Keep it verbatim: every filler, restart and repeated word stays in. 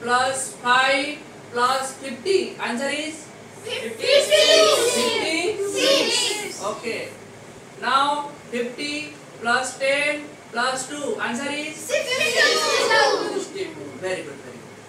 plus five plus fifty. Answer is fifty-six. Okay. Now fifty plus ten plus two. Answer is sixty-two. sixty-two. Very good, very good.